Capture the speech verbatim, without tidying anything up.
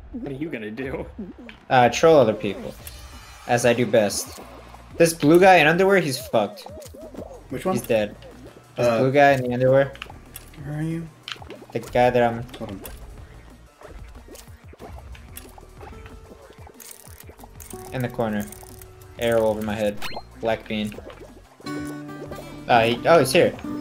What are you gonna do? Uh, troll other people. As I do best. This blue guy in underwear, he's fucked. Which one? He's dead. This Uh, blue guy in the underwear. Where are you? The guy that I'm... Hold on. In the corner. Arrow over my head. Black bean. Uh, he, oh, he's here.